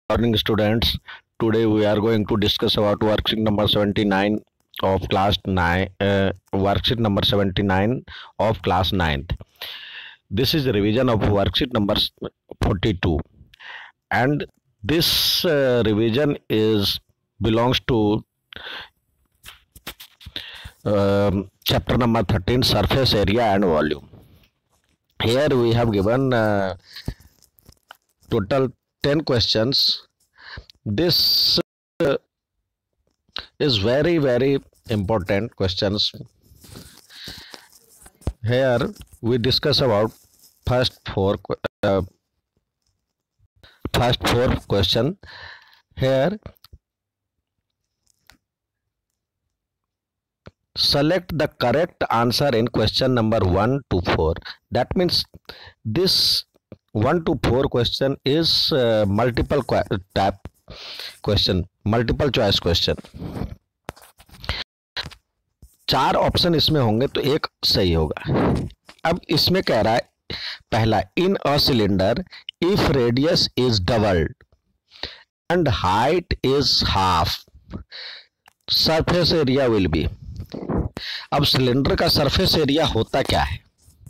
Morning students, today we are going to discuss about worksheet number 79 of class 9, worksheet number 79 of class 9th. This is a revision of worksheet number 42, and this revision belongs to chapter number 13, surface area and volume. Here we have given total 10 questions. This is very important questions. Here we discuss about first four question. Here select the correct answer in question number 1 to 4. That means this 1 to 4 question is multiple type question, multiple choice question. 4 option इसमें होंगे तो एक सही होगा. अब इसमें कह रहा है पहला, in a cylinder if radius is doubled and height is half surface area will be. अब सिलेंडर का सरफेस एरिया होता क्या है?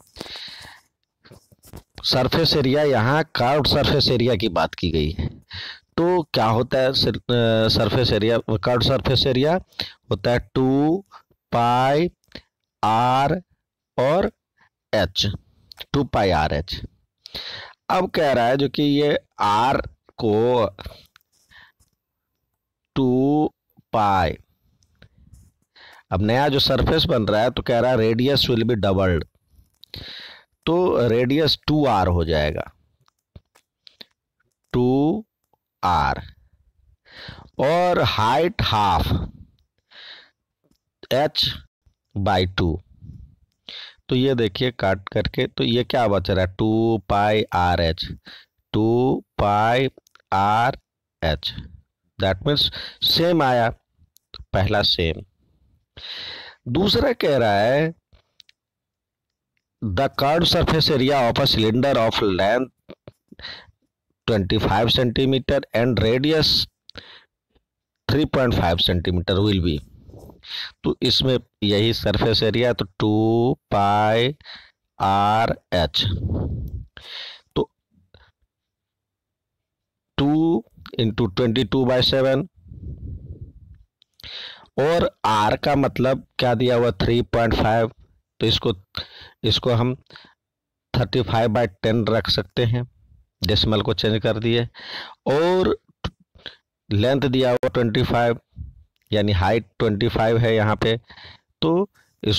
सरफेस एरिया, यहाँ कर्व्ड सरफेस एरिया की बात की गई है. तो क्या होता है surface area? Curved surface area होता है 2 पाई आर और एच, 2 पाई आर एच. अब कह रहा है जो कि ये आर को 2 पाई, अब नया जो सरफेस बन रहा है तो कह रहा है रेडियस विल बी डबल्ड, तो रेडियस 2r हो जाएगा, 2r, और हाइट हाफ h/2. तो ये देखिए काट करके, तो ये क्या बच रहा है? 2 pi R H, 2 pi R H. That means same आया, तो पहला सेम. दूसरा कह रहा है the curved surface area of a cylinder of length 25 centimetre and radius 3.5 centimetre will be. तो इसमें यही सरफेस एरिया, तो 2 पाई आर एच, तो 2 इंटू 22/7, और r का मतलब क्या दिया हुआ? 3.5, तो इसको हम 35/10 रख सकते हैं, डेसिमल को चेंज कर दिए. और लेंथ दिया हुआ 25, यानी हाइट 25 है यहाँ पे, तो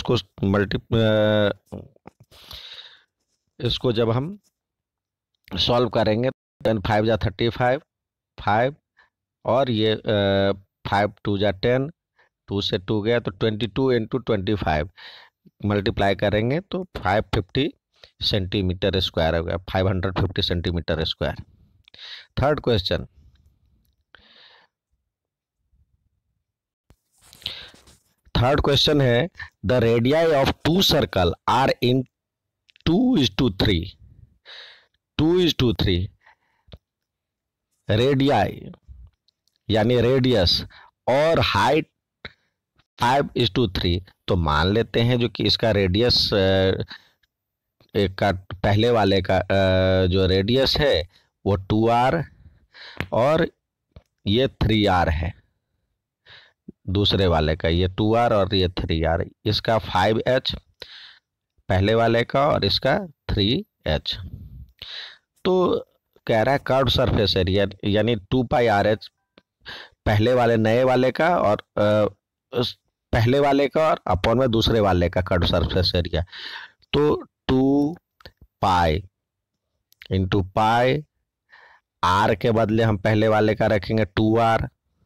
इसको जब हम सॉल्व करेंगे 5 जा 35, 5 और ये 5 2 जा 10, 2 से 2 गया तो 22 इंटू 25 मल्टीप्लाई करेंगे तो 550 सेंटीमीटर स्क्वायर हो गया, 550 सेंटीमीटर स्क्वायर. थर्ड क्वेश्चन, है the radii of 2 circle are in 2:3. 2:3 radii यानी रेडियस और हाइट 5:3. तो मान लेते हैं जो कि इसका रेडियस का पहले वाले का जो रेडियस है वो 2r और ये 3r है. दूसरे वाले का ये 2r और ये 3r. इसका 5h पहले वाले का और इसका 3h. तो कह रहा है कर्व्ड सरफेस एरिया यानी 2 पाई आर एच पहले वाले नए वाले का और पहले वाले का और अपॉन में दूसरे वाले का कर्व्ड सरफेस एरिया. तो 2 पाई इंटू पाई, आर के बदले हम पहले वाले का रखेंगे 2r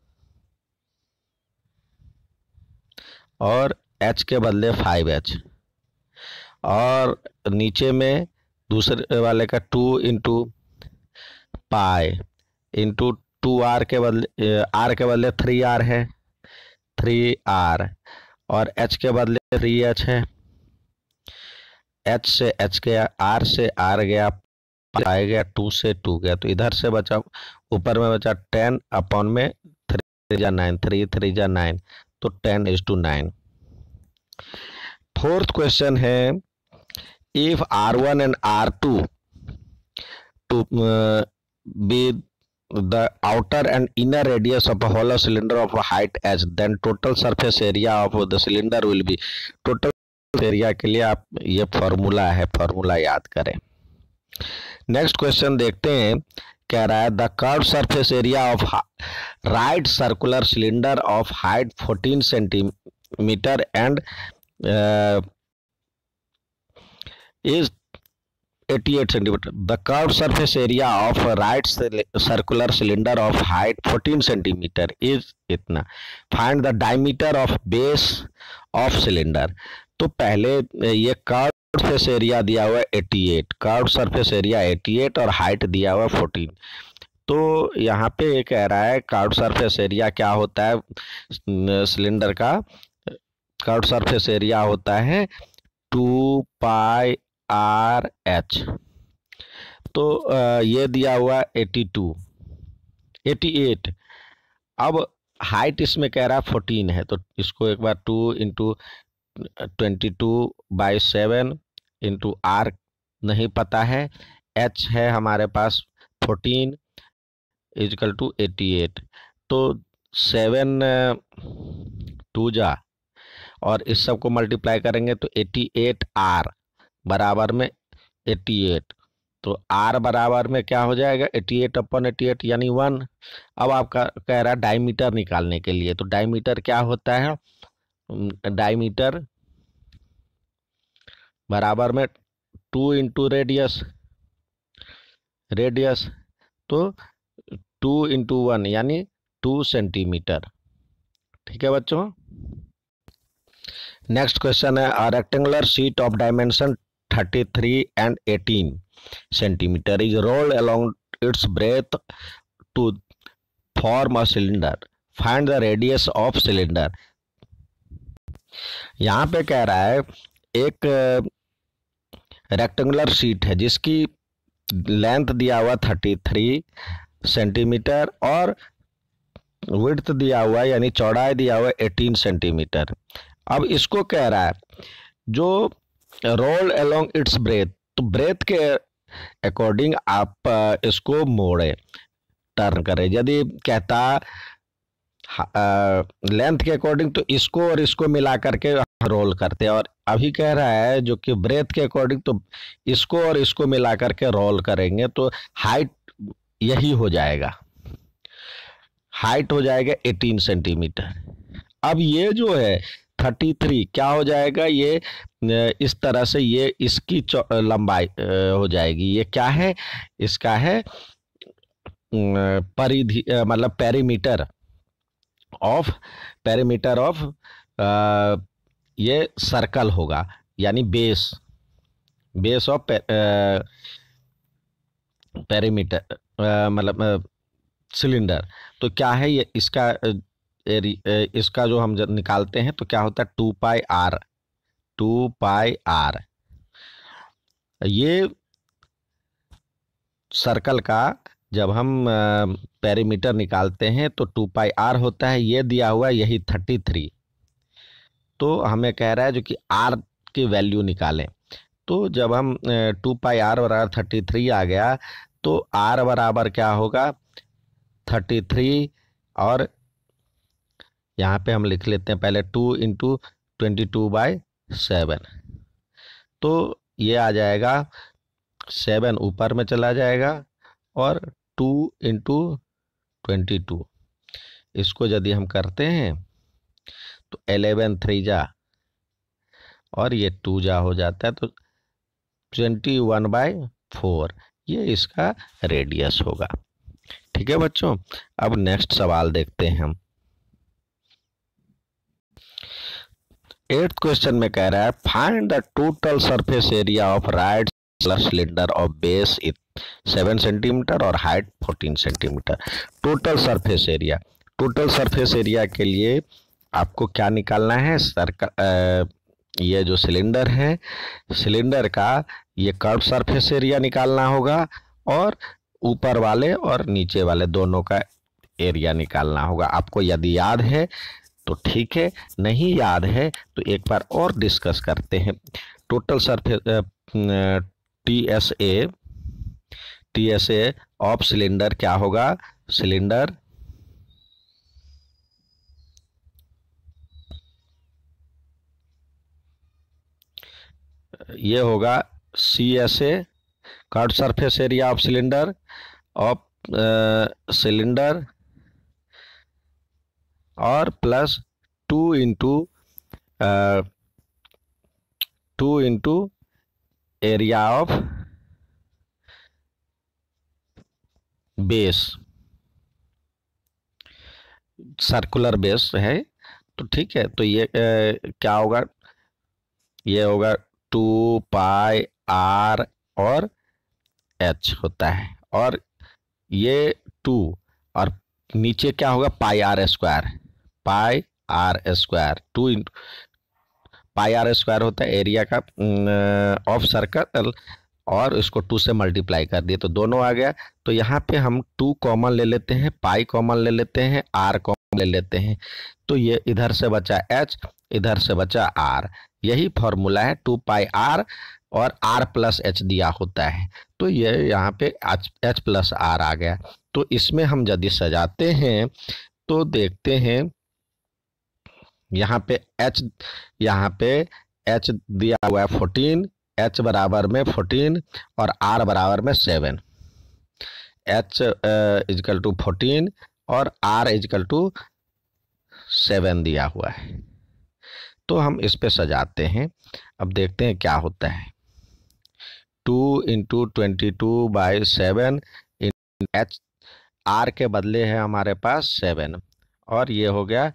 और h के बदले 5h, और नीचे में दूसरे वाले का 2 इंटू पाई इंटू 2r के बदले r के बदले 3r है, 3r, और h के बदले 3h है. h से h गया, r से r गया, आ गया, 2 से 2 गया, तो इधर से बचा ऊपर में बचा 10 अपॉन में 3 जा 9, 3 3 जा 9, तो 10:9। फोर्थ क्वेश्चन है, if R1 and R2 to be the outer and inner radius of a hollow cylinder of a height h, then total surface area of the cylinder will be। total area के लिए आप ये formula है, formula याद करें। Next question देखते हैं, कह रहा है the curve surface area of right circular cylinder of height 14 centimetre and is 88 centimeter. The curved surface area of a right circular cylinder of height 14 centimeter is इतना। Find the diameter of base of cylinder। तो पहले ये curved surface area दिया हुआ है 88, curved surface area 88 और height दिया हुआ 14। तो यहाँ पे ये कह रहा है कर्व्ड सरफेस एरिया क्या होता है सिलेंडर का, कर्व्ड सरफेस एरिया होता है 2 पाई RH। तो ये दिया हुआ 88। अब हाइट इसमें कह रहा है 14 है, तो इसको एक बार 2 इंटू 22/7 इंटू R नहीं पता है, H है हमारे पास 14 इजकल टू 88। तो 7 2 जा और इस सब को मल्टीप्लाई करेंगे तो 88R बराबर में 88। तो R बराबर में क्या हो जाएगा 88/88 यानी 1। अब आपका कह रहा है डायमीटर निकालने के लिए, तो डायमीटर क्या होता है, डायमीटर बराबर में 2 इंटू रेडियस, तो 2 इंटू 1 यानी 2 सेंटीमीटर। ठीक है बच्चों। नेक्स्ट क्वेश्चन है, a rectangular sheet of dimension 33 and 18 centimeter is rolled along its breadth to form a cylinder. Find the radius of cylinder। यहाँ पे कह रहा है एक रेक्टेंगुलर शीट है जिसकी लेंथ दिया हुआ 33 सेंटीमीटर और विड्थ दिया हुआ यानी चौड़ाई दिया हुआ 18 सेंटीमीटर। अब इसको कह रहा है जो रोल अलोंग इट्स ब्रेथ, तो ब्रेथ के अकॉर्डिंग आप इसको मोड़े, टर्न करें। यदि कहता लेंथ के अकॉर्डिंग तो इसको और इसको मिला करके रोल करते हैं, और अभी कह रहा है जो कि ब्रेथ के अकॉर्डिंग तो इसको और इसको मिला करके रोल करेंगे, तो हाइट यही हो जाएगा, हाइट हो जाएगा 18 सेंटीमीटर। अब ये जो है 33 क्या हो जाएगा, ये इस तरह से ये इसकी लंबाई हो जाएगी। ये क्या है, इसका है परिधि, मतलब पेरीमीटर ऑफ ये सर्कल होगा, यानी बेस ऑफ पेरीमीटर मतलब सिलेंडर। तो क्या है ये, इसका जो हम निकालते हैं तो क्या होता है 2 पाई R। ये सर्कल का जब हम पेरीमीटर निकालते हैं तो 2 पाई R होता है। ये दिया हुआ है यही 33, तो हमें कह रहा है जो कि R की वैल्यू निकालें। तो जब हम 2 पाई R बराबर 33 आ गया, तो R बराबर क्या होगा 33, और यहाँ पे हम लिख लेते हैं पहले 2 इंटू 22/7। तो ये आ जाएगा 7 ऊपर में चला जाएगा और 2 इंटू 22, इसको यदि हम करते हैं तो 11 3 जा और ये 2 जा हो जाता है, तो 21/4 ये इसका रेडियस होगा। ठीक है बच्चों। अब नेक्स्ट सवाल देखते हैं हम। 8th क्वेश्चन में कह रहा है find the total surface area of right cylinder of base 7 centimetre और height 14 centimetre. Total surface area के लिए आपको क्या निकालना है, ये जो सिलेंडर है, सिलेंडर का ये कर्व सरफेस एरिया निकालना होगा और ऊपर वाले और नीचे वाले दोनों का एरिया निकालना होगा। आपको यदि याद है तो ठीक है, नहीं याद है तो एक बार और डिस्कस करते हैं। Total surface TSA TSA of cylinder क्या होगा? सिलेंडर ये होगा CSA, curve surface area of cylinder, of cylinder, और plus 2 into area of base, circular base है। तो ठीक है, तो ये क्या होगा? ये होगा 2πr और h होता है, और ये 2, और नीचे क्या होगा? πr², πr², 2 πr² होता है एरिया का ऑफ सर्कल, और इसको 2 से मल्टीप्लाई कर दिए तो दोनों आ गया। तो यहाँ पे हम 2 कॉमन ले लेते हैं, पाई कॉमन ले लेते हैं, r कॉमन ले लेते हैं, तो ये इधर से बचा h, इधर से बचा r। यही फॉर्मूला है 2πr, और r प्लस h दिया होता है, तो ये यहाँ पे h प्लस r आ गया। तो इसमें हम यदि सजाते हैं तो देखते हैं यहाँ पे h दिया हुआ है 14, h बराबर में 14 और r बराबर में 7, h इजकल टू 14 और r इजकल टू 7 दिया हुआ है। तो हम इस पे सजाते हैं, अब देखते हैं क्या होता है। 2 × 22/7 h, r के बदले है हमारे पास 7, और ये हो गया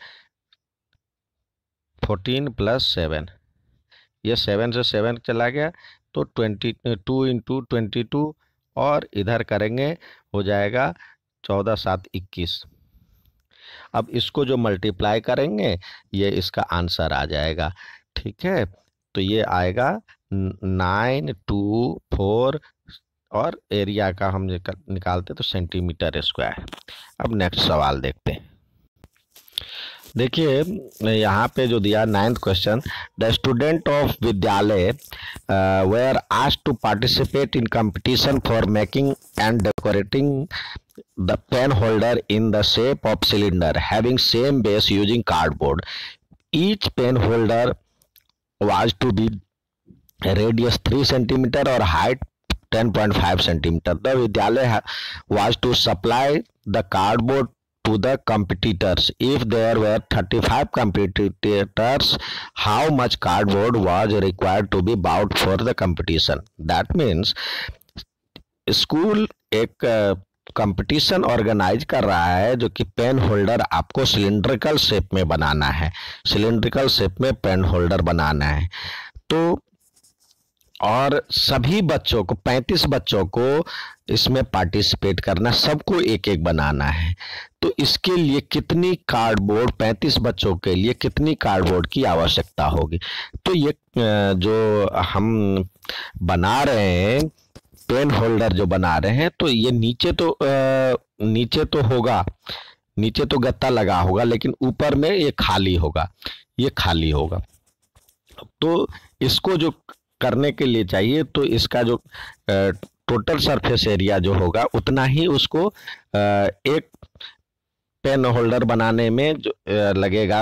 14 + 7, ये 7 से 7 चला गया, तो 2 × 22, और इधर करेंगे हो जाएगा 14 × 7 = 21। अब इसको जो मल्टीप्लाई करेंगे ये इसका आंसर आ जाएगा। ठीक है, तो ये आएगा 924, और एरिया का हम निकालते तो सेंटीमीटर²। अब नेक्स्ट सवाल देखते हैं। देखिए यहाँ पे जो दिया 9th question, the student of Vidyalaya were asked to participate in competition for making and decorating the pen holder in the shape of cylinder having same base using cardboard. Each pen holder was to be radius 3 centimeter or height 10.5 centimeter. The Vidyalaya was to supply the cardboard to the competitors. If there were 35 competitors, how much cardboard was required to be bought for the competition? That means school एक competition organise कर रहा है जो कि pen holder आपको cylindrical shape में बनाना है, सिलिंड्रिकल शेप में पेन होल्डर बनाना है। तो और सभी बच्चों को, 35 बच्चों को इसमें पार्टिसिपेट करना, सबको एक एक बनाना है। तो इसके लिए कितनी कार्डबोर्ड, 35 बच्चों के लिए कितनी कार्डबोर्ड की आवश्यकता होगी? तो ये जो हम बना रहे हैं, पेन होल्डर जो बना रहे हैं, तो ये नीचे तो होगा, नीचे तो गत्ता लगा होगा, लेकिन ऊपर में ये खाली होगा, ये खाली होगा। तो इसको जो करने के लिए चाहिए, तो इसका जो टोटल सरफेस एरिया जो होगा उतना ही उसको एक पेन होल्डर बनाने में जो लगेगा,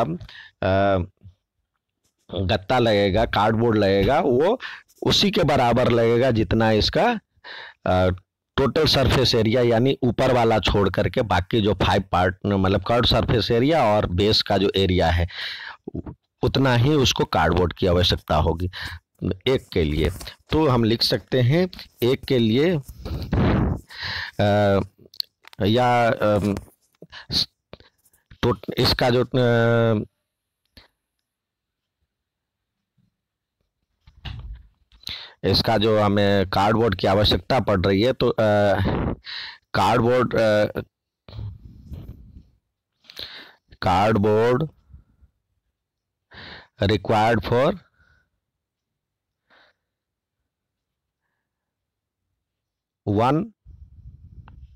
गत्ता लगेगा, कार्डबोर्ड लगेगा, वो उसी के बराबर लगेगा जितना इसका टोटल सरफेस एरिया, यानी ऊपर वाला छोड़ करके बाकी जो 5 पार्ट, मतलब कर्व सरफेस एरिया और बेस का जो एरिया है, उतना ही उसको कार्डबोर्ड की आवश्यकता होगी एक के लिए। तो हम लिख सकते हैं एक के लिए इसका जो इसका जो हमें कार्डबोर्ड की आवश्यकता पड़ रही है, तो कार्डबोर्ड रिक्वायर्ड फॉर 1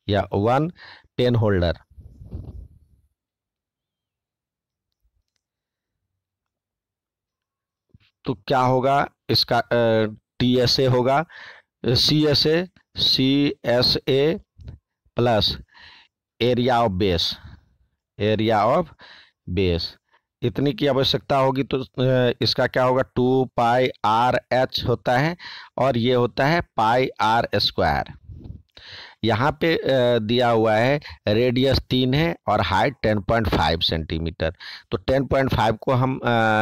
या 1 पेन होल्डर। तो क्या होगा इसका, TSA होगा CSA, CSA plus area of base, area of base इतनी की आवश्यकता होगी। तो इसका क्या होगा, 2πr/h होता है और ये होता है πr²। यहाँ पे दिया हुआ है रेडियस 3 है और हाइट 10.5 सेंटीमीटर। तो 10.5 को हम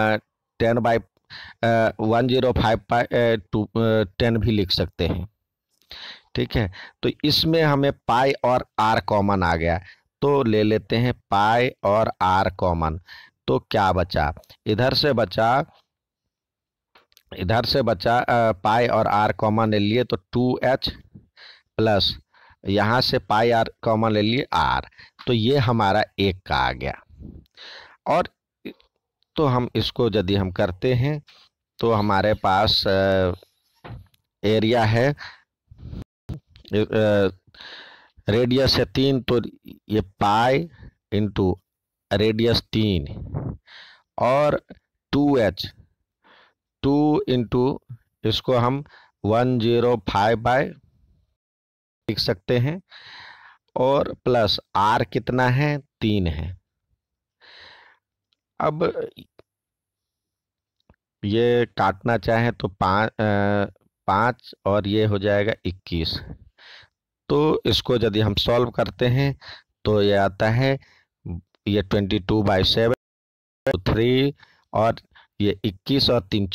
10/105/10 भी लिख सकते हैं। ठीक है, तो इसमें हमें पाई और आर कॉमन आ गया, तो ले लेते हैं पाई और आर कॉमन। तो क्या बचा, इधर से बचा पाई और आर कॉमन ले लिए तो 2h प्लस यहाँ से पाई आर कॉमन ले लिए आर, तो ये हमारा 1 का आ गया। और तो हम इसको यदि हम करते हैं तो हमारे पास एरिया है, रेडियस है 3, तो ये पाई इंटू रेडियस 3 और 2h, 2 इंटू इसको हम 105 लिख सकते हैं और प्लस आर कितना है, 3 है। अब ये काटना चाहे तो 5 और ये हो जाएगा 21। तो इसको यदि हम सॉल्व करते हैं तो ये आता है, ये 22/7, 3 और ये 21 और 3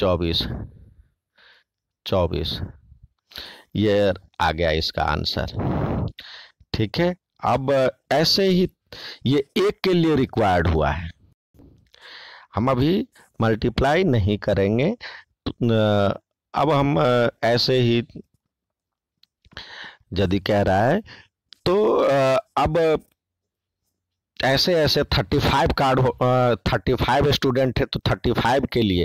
24, ये आ गया इसका आंसर। ठीक है, अब ऐसे ही ये 1 के लिए रिक्वायर्ड हुआ है, हम अभी मल्टीप्लाई नहीं करेंगे। अब हम ऐसे ही यदि कह रहा है तो अब ऐसे 35 स्टूडेंट है तो 35 के लिए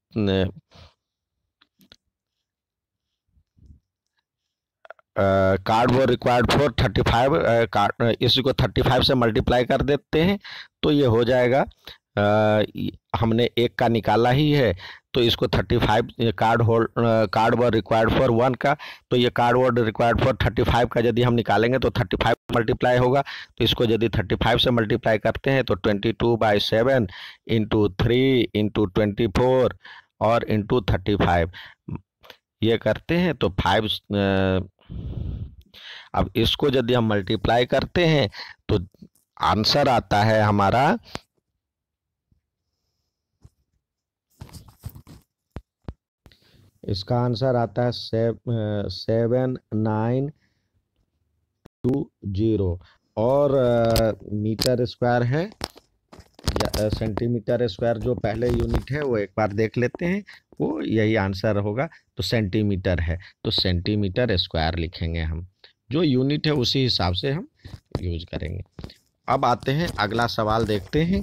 कार्डबोर्ड रिक्वायर्ड फॉर 35, इसी को 35 से मल्टीप्लाई कर देते हैं तो ये हो जाएगा, हमने 1 का निकाला ही है तो इसको 35 कार्डबोर्ड रिक्वायर्ड फॉर 1 का, तो ये कार्डबोर्ड रिक्वायर्ड फॉर 35 का यदि हम निकालेंगे तो 35 मल्टीप्लाई होगा। तो इसको यदि 35 से मल्टीप्लाई करते हैं तो 22/7 इंटू 3 इंटू 24 और इंटू 35 ये करते हैं तो 5। अब इसको यदि हम मल्टीप्लाई करते हैं तो आंसर आता है हमारा, इसका आंसर आता है 7920 और मीटर स्क्वायर है या सेंटीमीटर स्क्वायर, जो पहले यूनिट है वो एक बार देख लेते हैं, वो यही आंसर होगा। तो सेंटीमीटर है तो सेंटीमीटर स्क्वायर लिखेंगे हम, जो यूनिट है उसी हिसाब से हम यूज करेंगे। अब आते हैं अगला सवाल देखते हैं।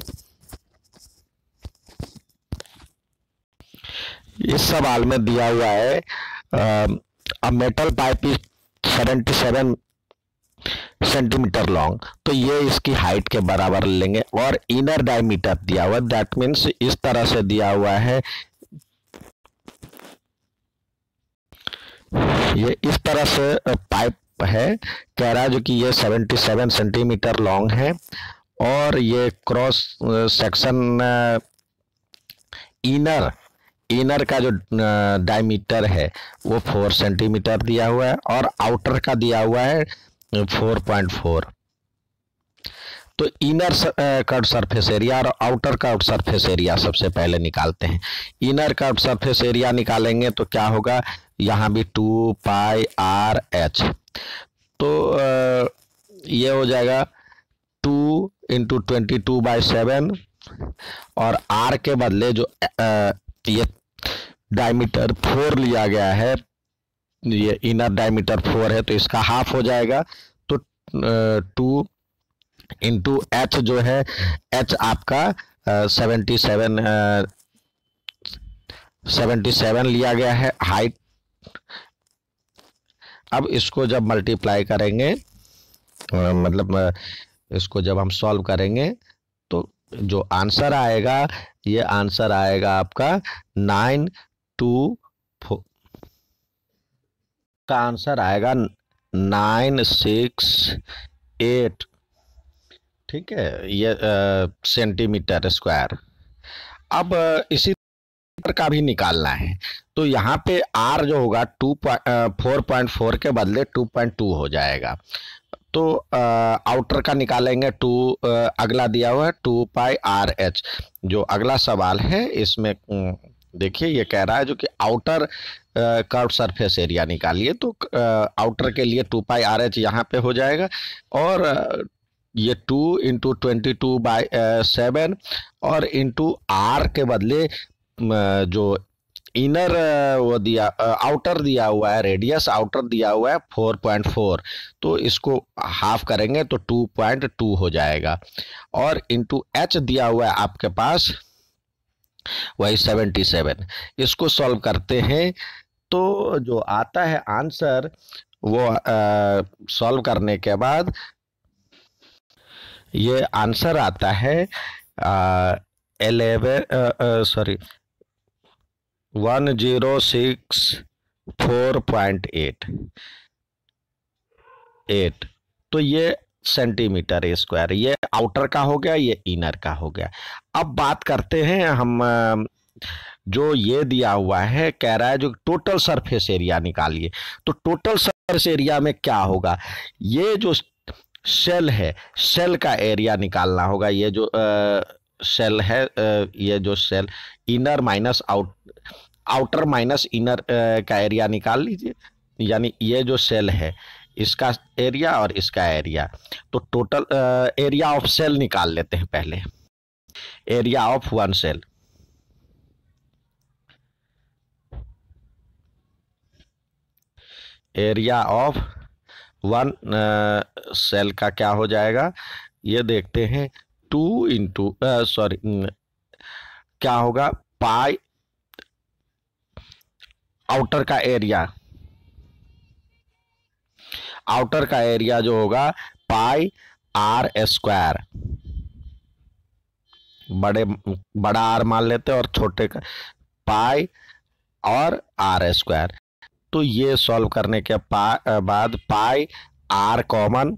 इस सवाल में दिया हुआ है a metal pipe is 77 centimetre long, तो ये इसकी हाइट के बराबर लेंगे और इनर डायमीटर दिया हुआ, दैट मीन्स इस तरह से दिया हुआ है, ये इस तरह से पाइप है, कह रहा है जो कि ये 77 सेंटीमीटर लॉन्ग है और ये क्रॉस सेक्शन इनर का जो डायमीटर है वो 4 सेंटीमीटर दिया हुआ है और आउटर का दिया हुआ है 4.4। तो इनर कट सरफेस एरिया और आउटर कट सरफेस एरिया सबसे पहले निकालते हैं। इनर कट सरफेस एरिया निकालेंगे तो क्या होगा, यहाँ भी 2πr/h, तो ये हो जाएगा 2 इंटू 22/7 और r के बदले जो ये डायमीटर 4 लिया गया है, ये इनर डायमीटर 4 है तो इसका हाफ हो जाएगा, तो 2 इंटू h जो है, h आपका 77 लिया गया है हाइट। अब इसको जब मल्टीप्लाई करेंगे मतलब इसको जब हम सॉल्व करेंगे तो जो आंसर आएगा, ये आंसर आएगा आपका 924 का आंसर आएगा 968। ठीक है, ये सेंटीमीटर स्क्वायर। अब इसी पर का भी निकालना है, तो यहाँ पे आर जो होगा 4.4 के बदले 2.2 हो जाएगा। तो आउटर का निकालेंगे टू, अगला दिया हुआ है 2πRH। जो अगला सवाल है इसमें देखिए ये कह रहा है जो कि आउटर कर्व सरफेस एरिया निकालिए, तो आउटर के लिए 2πRH यहाँ पे हो जाएगा, और ये 2 × 22/7 और इंटू आर के बदले जो इनर वो दिया, आउटर दिया हुआ है, रेडियस आउटर दिया हुआ है 4.4, तो इसको हाफ करेंगे तो 2.2 हो जाएगा, और इंटू एच दिया हुआ है आपके पास वही 77। इसको सॉल्व करते हैं तो जो आता है आंसर वो सॉल्व करने के बाद ये आंसर आता है 1064.8। तो ये सेंटीमीटर स्क्वायर, ये आउटर का हो गया, ये इनर का हो गया। अब बात करते हैं हम, जो ये दिया हुआ है, कह रहा है जो टोटल सरफेस एरिया निकालिए। तो टोटल सरफेस एरिया में क्या होगा, ये जो शेल है, शेल का एरिया निकालना होगा। ये जो शेल है, ये जो shell inner minus outer minus inner का एरिया निकाल लीजिए, यानी ये जो शेल है इसका एरिया और इसका एरिया। तो टोटल एरिया ऑफ सेल निकाल लेते हैं पहले, area of one shell. Area of one shell का क्या हो जाएगा, ये देखते हैं 2 क्या होगा, पाई आउटर का एरिया, आउटर का एरिया जो होगा पाई आर स्क्वायर, बड़ा आर मान लेते हैं और छोटे का पाई और आर स्क्वायर। तो ये सॉल्व करने के बाद पाई आर कॉमन,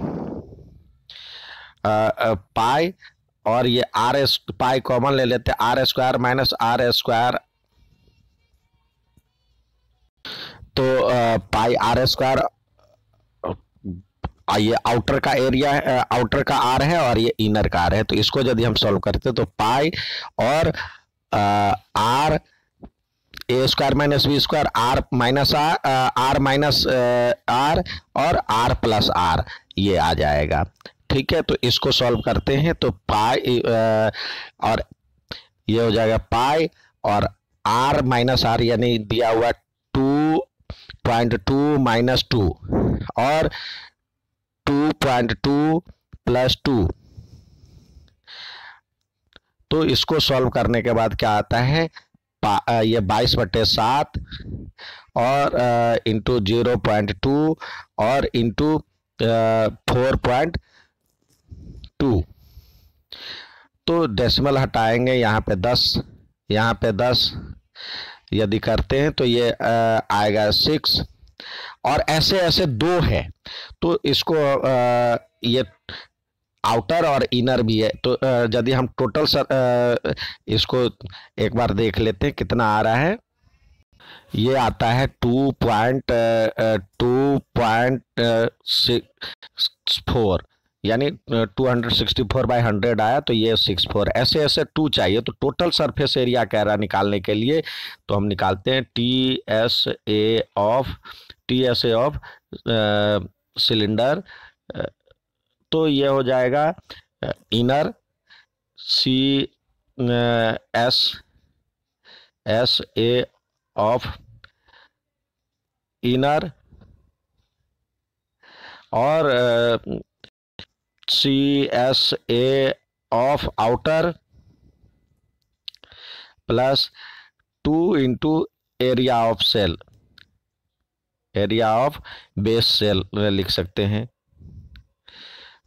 पाई और ये आर पाई कॉमन ले लेते हैं, R square minus R square, तो पाई आर स्क्वायर, ये आउटर का एरिया है, आउटर का आर है और ये इनर का आर है। तो इसको यदि हम सॉल्व करते तो पाई और R A square minus B square, R minus R minus R और आर प्लस आर, ये आ जाएगा। ठीक है, तो इसको सॉल्व करते हैं तो पाई और ये हो जाएगा पाई और आर माइनस आर, यानी दिया हुआ 2.2 माइनस 2 और 2.2 प्लस 2। तो इसको सॉल्व करने के बाद क्या आता है, ये 22/7 और इंटू 0.2 और इंटू 4.2। तो डेसिमल हटाएंगे, यहाँ पे 10, यहाँ पे 10 यदि करते हैं तो ये आएगा 6, और ऐसे ऐसे दो है, तो इसको ये आउटर और इनर भी है। तो यदि हम टोटल इसको एक बार देख लेते हैं कितना आ रहा है। ये आता है 2.64, यानी 264/100 आया, तो ये 64, ऐसे ऐसे 2 चाहिए। तो टोटल सरफेस एरिया कह रहा निकालने के लिए, तो हम निकालते हैं T S A of cylinder. तो ये हो जाएगा इनर CSA ऑफ इनर और CSA of outer plus 2 into area of shell, area of base shell लिख सकते हैं।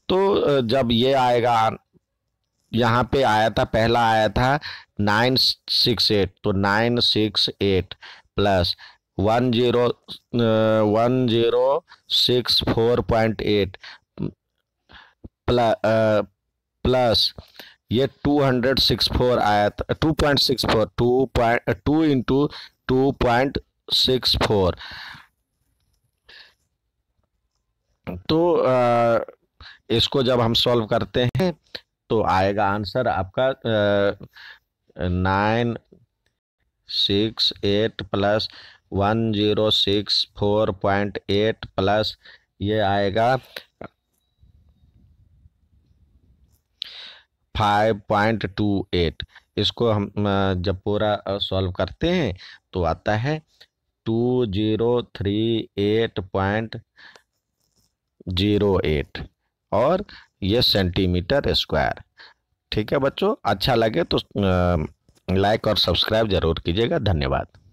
तो जब ये आएगा, यहाँ पे आया था, पहला आया था 968, तो 968 प्लस 1064.8 प्लस ये 264 आया था, 2.64, 2 इंटू 2.64। तो इसको जब हम सॉल्व करते हैं तो आएगा आंसर आपका 968 प्लस 1064.8 प्लस ये आएगा 5.28। इसको हम जब पूरा सॉल्व करते हैं तो आता है 2038.08 और ये सेंटीमीटर स्क्वायर। ठीक है बच्चों, अच्छा लगे तो लाइक और सब्सक्राइब जरूर कीजिएगा। धन्यवाद।